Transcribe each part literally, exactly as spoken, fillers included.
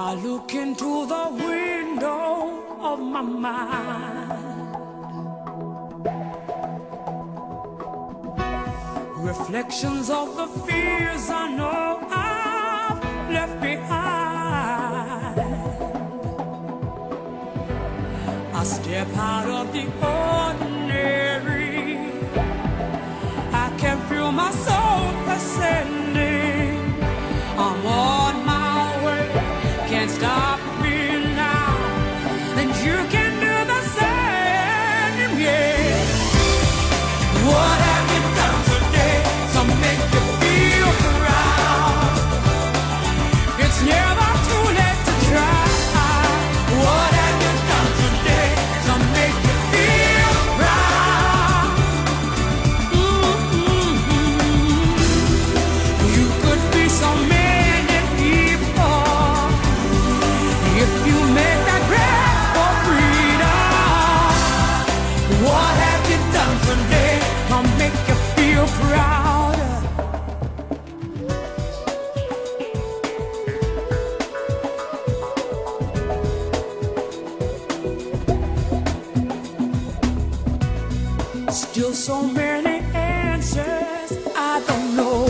I look into the window of my mind, reflections of the fears I know I've left behind. I step out of the ordinary, I can feel my soul ascending. I'm on my way, can't stop me now, and you can do the same, yeah. What have you done today to make you feel proud? It's never too late to try. What have you done today to make you feel proud? Mm-hmm. You could be so many people if you make that breath for freedom. What have you done today to make you feel proud? Still so many answers I don't know.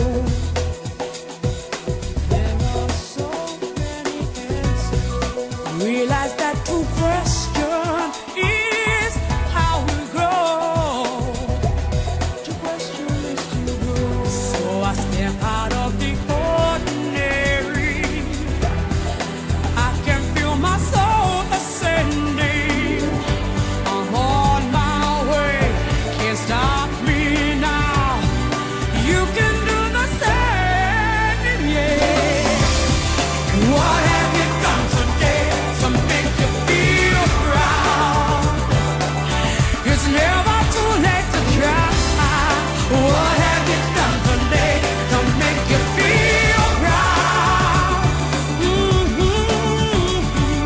There are so many answers. Realize that to question is how we grow. To question is to grow. So I step out of the ordinary, I can feel my soul ascending. I'm on my way, can't stop me now. You can do the same, yeah. What have you done today to make you feel proud? It's never too late to try. What have you done today to make you feel proud? Mm-hmm.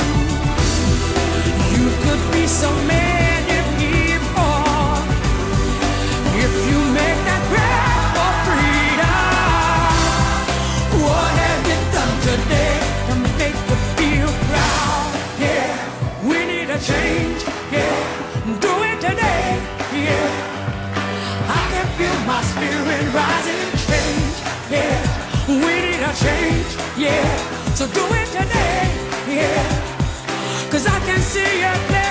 You could be so many people if you make that breath for freedom. What have you done today to make you feel proud? Yeah, we need a change. Yeah, do it today. Yeah, I can feel my spirit rising and change. Yeah, we need a change. Yeah, so do it today. Yeah, 'cause I can see it.